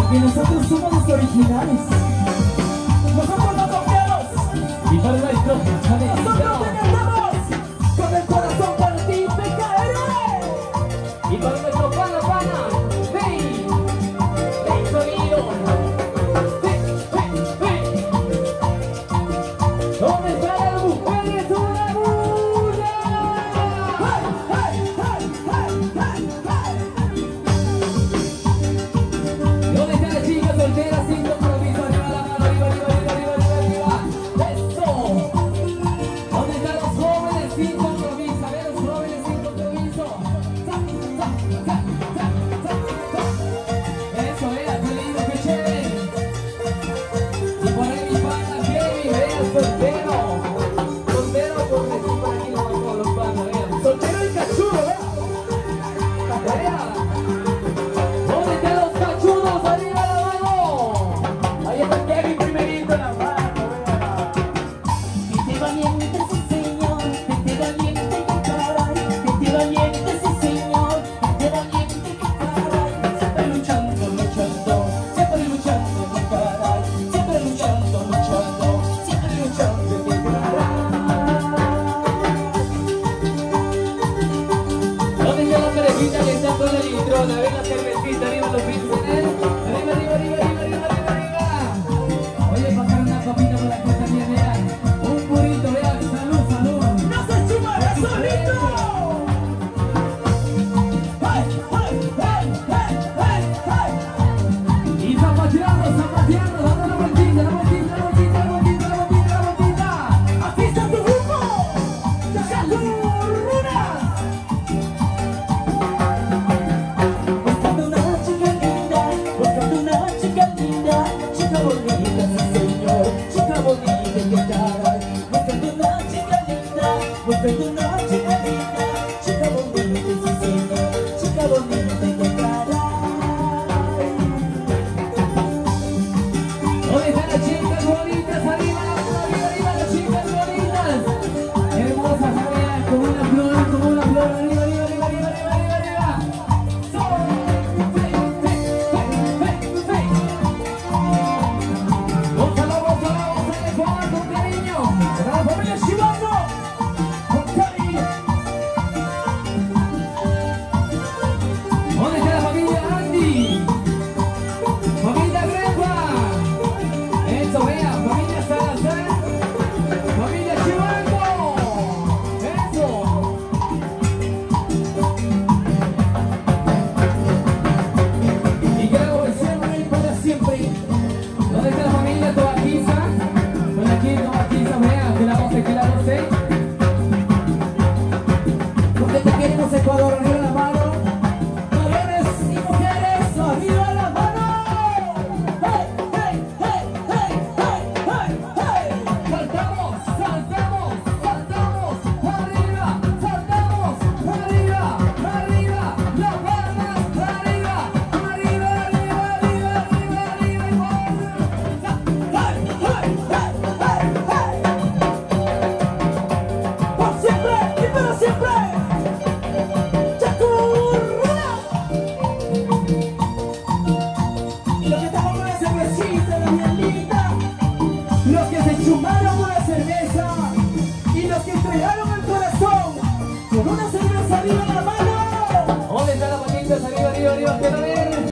porque nosotros somos los originales. Nosotros no copiamos. Y para el maestro, nosotros te cantamos. Con el corazón para ti te caeré. y para nuestro pana, hey, hey, sonido, hey. ¿Dónde están las mujeres? ¡Una bulla! ¿Dónde están las chicas solteras sin compromiso? Arriba la mano, arriba, eso. ¿Dónde están los jóvenes sin compromiso? A ver, los jóvenes sin compromiso. Eso, vea, qué lindo, qué chévere. Y por ahí mi pana Kevin, vea, soltero. Soltero, porque sí, por aquí no vamos los panas, vean. Soltero y cachudo, ¿eh? Vea. ¿Dónde están los cachudos? Arriba la mano. Ahí está Kevin primerito en la mano, vea. Vete valiente, sí señor, vete valiente que caray, vete valiente, sí señor, vete valiente que caray, siempre luchando, siempre luchando que caray, siempre luchando que caray. ¿Dónde está la cervecita que está con la litrona? Ven la cervecita, arriba los pinceles. Arriba. Oye, pasar una copita por aquí también, vean. Un purito, vean. Salud. ¡No se chupa solito! Y zapateando, dando la vueltita. ¡Aquí está tu grupo! ¡Chacurrunas! Buscando una chica linda, chica bonita, sí señor, chica bonita que caray, buscando una chica linda, chica bonita, sí señor, chica bonita que caray. ¿Dónde están las chicas bonitas? Arriba, las chicas bonitas. Hermosas, vean, como una flor, arriba. Gózala, le pongan con cariño. ¡La familia Chivazo! ¡Con cariño! ¿Dónde está la familia Andy? Familia Grepa. Eso, vea, familia Salazar. Familia Chivazo. Eso. Y creo que siempre y para siempre. ¿Dónde está la familia Tobaquiza? Bueno, aquí Tobaquiza, vea, que la 12. Porque te queremos Ecuador, arriba la mano. Varones y mujeres, arriba la mano. ¡Hey! Saltamos, arriba, las palmas, arriba, ¡Por siempre y para siempre! ¡Chacurruna! Y los que estamos con la cervecita, la bien linda. Los que se chumaron con la cerveza. Y los que entregaron el corazón. Con una cerveza arriba la mano. ¿Dónde están las patitas? Arriba, que no vean.